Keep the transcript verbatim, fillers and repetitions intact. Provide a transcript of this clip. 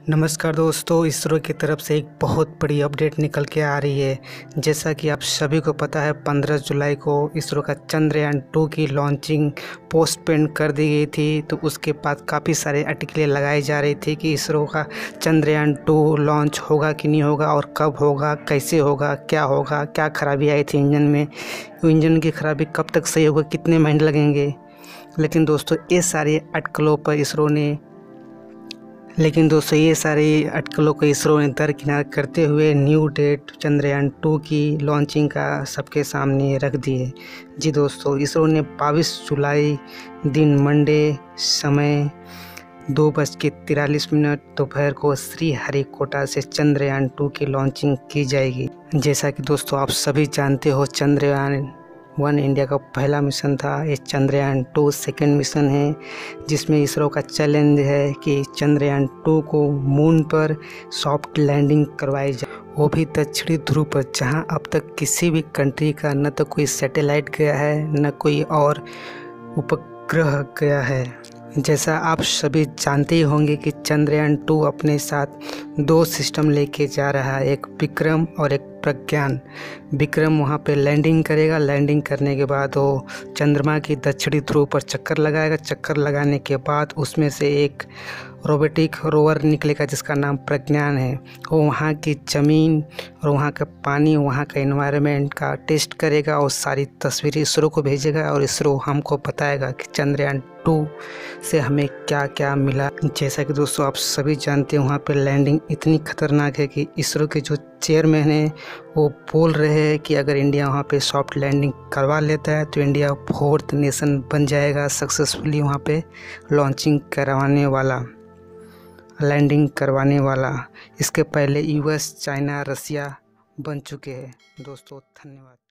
नमस्कार दोस्तों, इसरो की तरफ से एक बहुत बड़ी अपडेट निकल के आ रही है। जैसा कि आप सभी को पता है, पंद्रह जुलाई को इसरो का चंद्रयान टू की लॉन्चिंग पोस्टपोन कर दी गई थी। तो उसके बाद काफ़ी सारे अटकलें लगाई जा रही थी कि इसरो का चंद्रयान टू लॉन्च होगा कि नहीं होगा, और कब होगा, कैसे होगा, क्या होगा, क्या खराबी आई थी इंजन में, इंजन की खराबी कब तक सही होगा, कितने महीने लगेंगे। लेकिन दोस्तों ये सारी अटकलों पर इसरो ने लेकिन दोस्तों ये सारी अटकलों को इसरो ने दरकिनार करते हुए न्यू डेट चंद्रयान टू की लॉन्चिंग का सबके सामने रख दिए। जी दोस्तों, इसरो ने बाईस जुलाई दिन मंडे समय दो बज के तिरालीस मिनट दोपहर को श्रीहरिकोटा से चंद्रयान टू की लॉन्चिंग की जाएगी। जैसा कि दोस्तों आप सभी जानते हो, चंद्रयान वन इंडिया का पहला मिशन था। ये चंद्रयान टू सेकेंड मिशन है, जिसमें इसरो का चैलेंज है कि चंद्रयान टू को मून पर सॉफ्ट लैंडिंग करवाई जाए, वो भी दक्षिणी ध्रुव पर, जहां अब तक किसी भी कंट्री का न तो कोई सैटेलाइट गया है, न कोई और उपग्रह गया है। जैसा आप सभी जानते ही होंगे कि चंद्रयान टू अपने साथ दो सिस्टम लेके जा रहा है, एक विक्रम और एक प्रज्ञान। विक्रम वहाँ पे लैंडिंग करेगा, लैंडिंग करने के बाद वो चंद्रमा की दक्षिणी ध्रुव पर चक्कर लगाएगा। चक्कर लगाने के बाद उसमें से एक रोबोटिक रोवर निकलेगा जिसका नाम प्रज्ञान है। वो वहाँ की ज़मीन और वहाँ का पानी, वहाँ का एनवायरनमेंट का टेस्ट करेगा और सारी तस्वीरें इसरो को भेजेगा, और इसरो हमको बताएगा कि चंद्रयान टू से हमें क्या क्या मिला। जैसा कि दोस्तों आप सभी जानते हैं, वहाँ पे लैंडिंग इतनी खतरनाक है कि इसरो के जो चेयरमैन हैं वो बोल रहे हैं कि अगर इंडिया वहाँ पे सॉफ्ट लैंडिंग करवा लेता है तो इंडिया फोर्थ नेशन बन जाएगा सक्सेसफुली वहाँ पे लॉन्चिंग करवाने वाला, लैंडिंग करवाने वाला। इसके पहले यूएस, चाइना, रसिया बन चुके हैं। दोस्तों धन्यवाद।